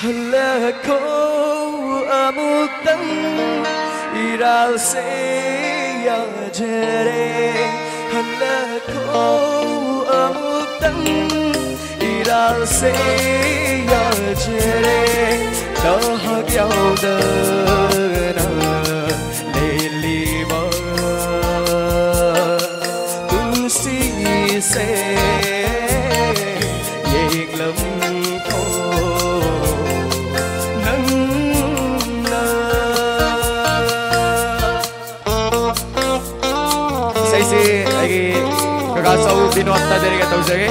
هلاكو أموتن إيرال سيا جري هلاكو أموتن إيرال سيا جري لهك يودنا ليلي ما تنسي سي يغلم Saisi lagi kakasau binota dari kata usai.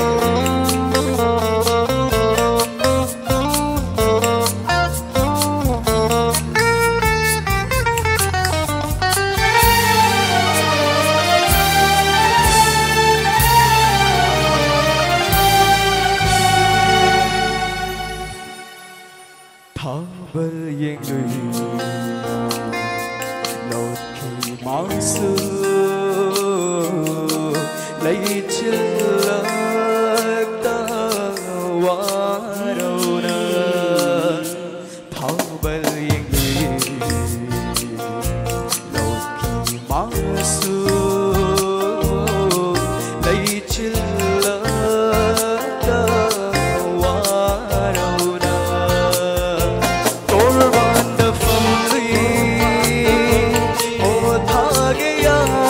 Thawal yang người lột khi máu xưa lấy chân lắc ta qua đâu nè tháo bờ yên người lột khi máu xưa lấy chân lắc ta qua đâu nè tôi vẫn đã phân ly ô tha cái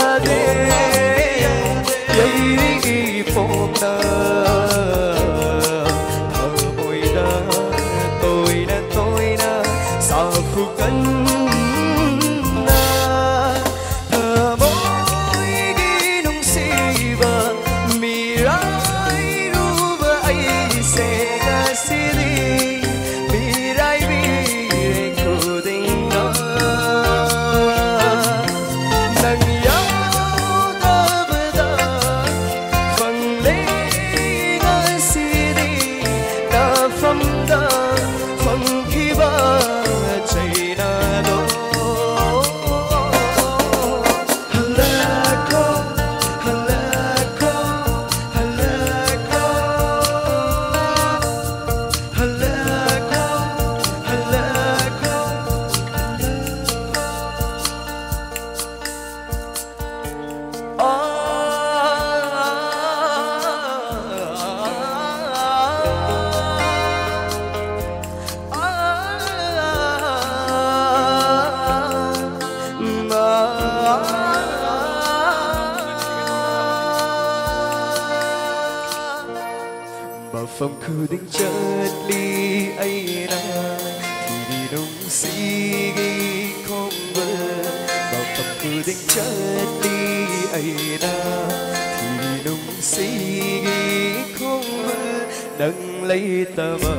Phong khu đứng chết ly ấy na thì đi đúng sĩ ghi không vơ bảo phong khu đứng chết ly ấy na thì đi đúng sĩ ghi không vơ đừng lấy ta mơ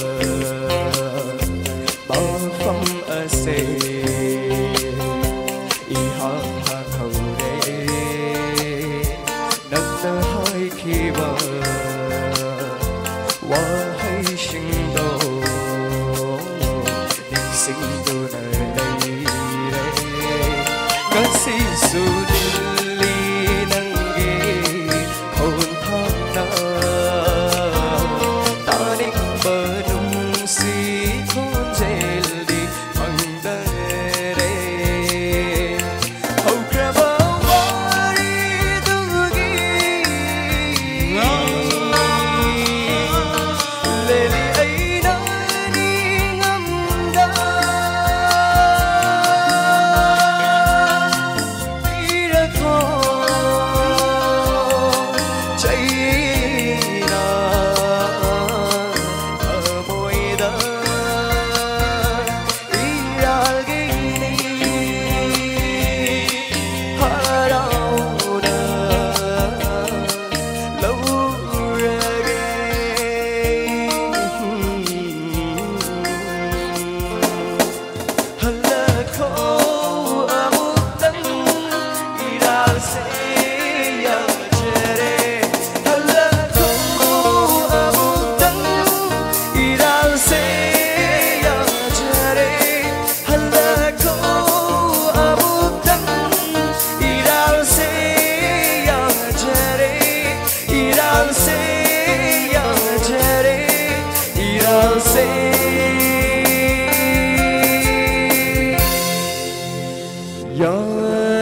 bảo phong ở xe y hấp hàng hậu đê nâng tơ hơi khi bờ我喺星度，人生都難離離，嗰時數年里能記看他那，但你不懂是看這裡碰得你，後腳步我哋都記。 gió